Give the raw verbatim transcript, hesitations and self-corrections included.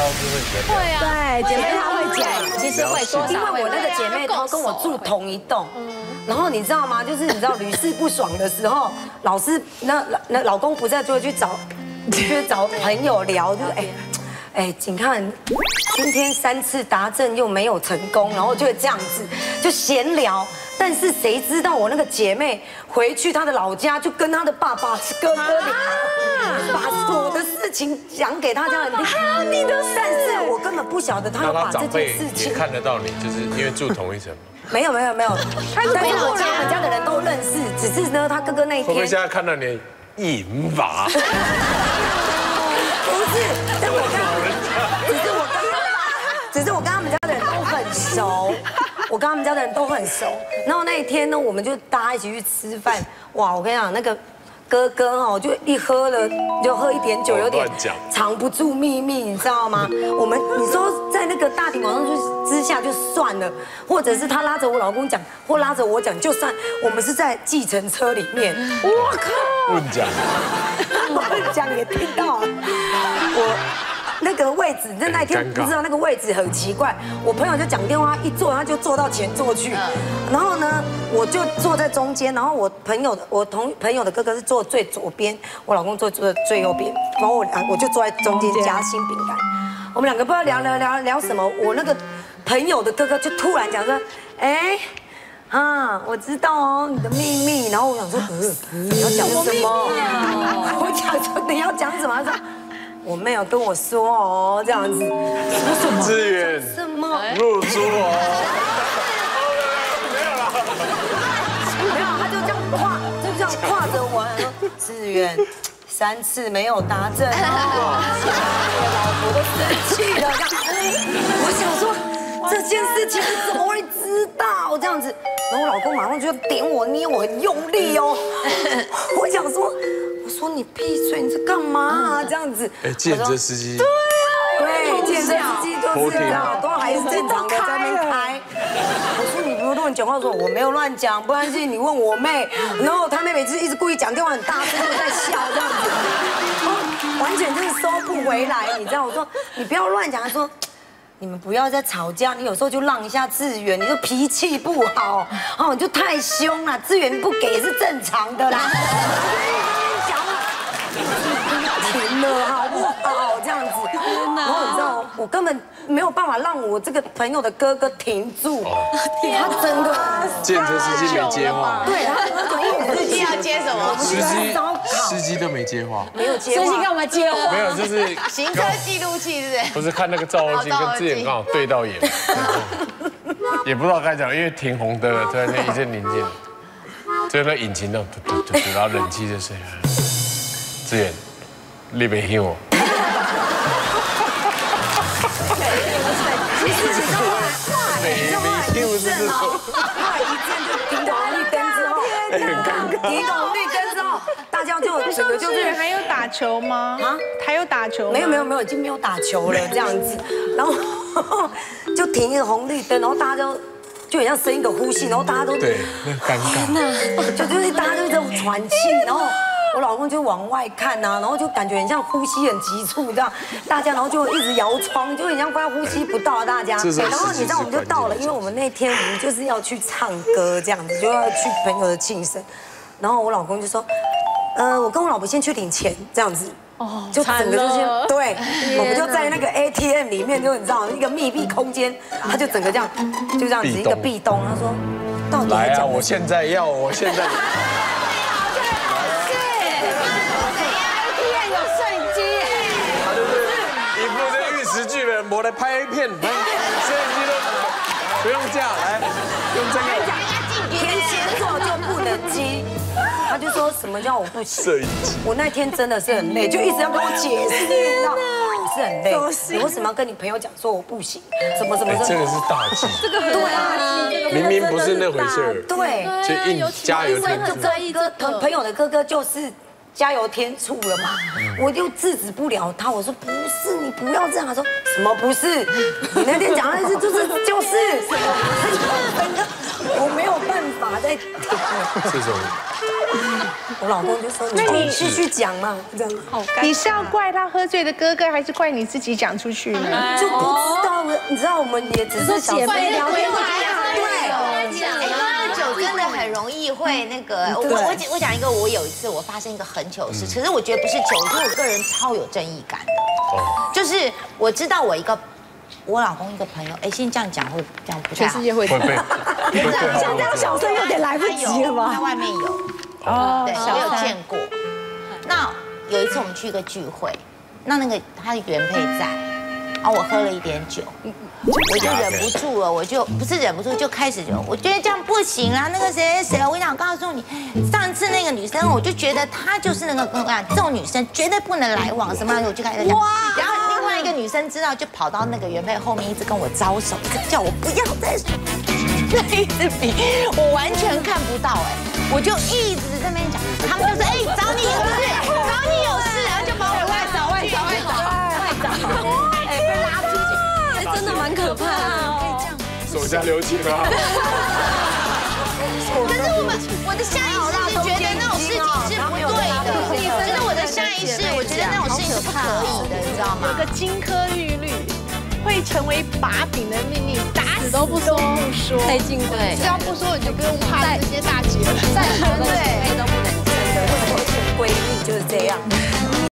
是会闲聊。 会啊， 对，姐妹她会讲， 其实会多因少会。 为我那个姐妹她跟我住同一栋，然后你知道吗？就是你知道屡试不爽的时候，老师那那老公不在就会去找，去找朋友聊，就是哎。哎，请看，今天三次答正又没有成功，然后就会这样子就闲聊。但是谁知道我那个姐妹回去她的老家，就跟她的爸爸是哥哥俩，把所有的事情讲给她家人听。你的，但是我根本不晓得她有那他把这件长辈也事情。 看得到你，就是因为住同一层嘛。 没有没有没有，但是我家我们家的人都认识，只是呢，他哥哥那一天会不会现在看到你银发？ 不是，但我跟只是我跟只是我跟他们家的人都很熟，我跟他们家的人都很熟。然后那一天呢，我们就大家一起去吃饭，哇，我跟你讲那个。哥哥哦，就一喝了就喝一点酒，有点藏不住秘密，你知道吗？我们你说在那个大庭广众之下就算了，或者是他拉着我老公讲，或拉着我讲，就算我们是在计程车里面，我靠， 问讲， 我讲也听到，我。那个位置，那那天不知道那个位置很奇怪，我朋友就讲电话一坐，他就坐到前座去，然后呢，我就坐在中间，然后我朋友的我同朋友的哥哥是坐最左边，我老公坐坐最右边，然后我两我就坐在中间夹心饼干，我们两个不知道聊聊聊聊什么，我那个朋友的哥哥就突然讲说，哎。啊，我知道哦，你的秘密。然后我想说，嗯，你要讲什么？我讲说你要讲什么？他说我妹有跟我说哦，这样子。说什么？ 志远什么？ 入珠哦。 没有，他就这样跨，就这样跨着我，说志远三次没有答正哦，老婆都生气了。我想说。这件事情你怎么会知道这样子？然后我老公马上就点我捏我很用力哦。我想说，我说你闭嘴，你在干嘛啊？这样子。 哎，计程车司机。 对啊，对，计程车司机就是这样，都还是正常的在那边开。我说你不要乱讲话，说我没有乱讲，不然是你问我妹，然后她妹妹就是一直故意讲电话很大声，就在笑这样子，完全就是收不回来，你知道？我说你不要乱讲，她说。你们不要再吵架，你有时候就让一下志远，你就脾气不好，哦，你就太凶了，志远不给是正常的啦。停了好不好？这样子，然后你知道，我根本没有办法让我这个朋友的哥哥停住，他真的。 计程车司机没接话。 对，他司机要接什么？ 司机司机都没接话。 没有接话。 司机干嘛接话？ 没有，就是行车记录器是不是？ 不是看那个照后镜跟志远刚好对到眼，也不知道该讲，因为停红灯了，突然间一阵宁静，就那引擎那嘟嘟嘟嘟，然后冷气就声音。志远，你别听我。 其实你知道吗？你知道吗？ 没听，是不是？ 后来一阵就停红绿灯之后， 很尴尬。 停红绿灯之后，大家就整个就是还有打球吗？啊，还有打球？ 没有没有没有，已经没有打球了这样子，然后就停一个红绿灯，然后大家就。就很像生一个呼吸，然后大家都对，那尴尬， 就就是大家就在喘气，然后我老公就往外看呐，然后就感觉很像呼吸很急促这样，大家然后就一直摇窗，就很像快要呼吸不到大家。然后你知道我们就到了，因为我们那天我们就是要去唱歌这样子，就要去朋友的庆生，然后我老公就说，呃，我跟我老婆先去领钱这样子。哦，就整个就先对，我们就在那个 A T M 里面，就你知道一个密闭空间，他就整个这样，就这样子一个壁咚。他说，到底来啊，我现在要，我现在。 是 A T M 有摄影机， 他就是一部这玉石剧本，我来拍片，拍摄影机都不用这样，来用这个。 天蝎座就不能激。他就说什么叫我不行？ 摄影机。 我那天真的是很累，就一直要跟我解释，你知道，我是很累。你为什么要跟你朋友讲说我不行？什么什么？ 这个是大忌。 这个对啊， 明明不是那回事儿。 对， 就硬加油添醋。 哥朋友的哥哥就是加油添醋了嘛，我就制止不了他。我说不是，你不要这样。他说什么不是？你那天讲的是就是就是，我没有办法再听。 这种。 我老公就说：“那你继续讲嘛，这样。” 好，你是要怪他喝醉的哥哥，还是怪你自己讲出去呢？ 就不知道，你知道我们也只是姐妹聊天会对，哎，喝酒真的很容易会那个。我我我讲一个，我有一次我发生一个很糗的事，可是我觉得不是糗，因为我个人超有正义感的。就是我知道我一个。我老公一个朋友，哎，现在这样讲会这样不太好。 全世界会会被。 像这样小声有点来不及了吧？ 在外面有，哦，对，我有见过。那有一次我们去一个聚会，那那个他的原配在，然后我喝了一点酒，我就忍不住了，我就不是忍不住就开始就，我觉得这样不行啦。那个谁谁谁，我想告诉你，上次那个女生，我就觉得她就是那个跟我讲，这种女生绝对不能来往什么，我就开始讲。哇！然后另外一个女生知道，就跑到那个原配后面，一直跟我招手，一直叫我不要再再一直比，我完全看不到哎，我就一直在那边讲，他们就说哎找你有事，找你有事，然后就把我外找外找外找外找，哎被拉出去。 真的蛮可怕的， 手下留情啊！ 可是我们我的下意识是觉得那种事情是不对的，就是我的下意识，我觉得那种事情是不可以的，你知道吗？ 有个金科玉律，会成为把柄的秘密，打死都不说。不说， 太金贵， 只要不说，你就不用怕这些大姐了。 再好的姐妹都不能真的， 为什么是闺蜜就是这样？你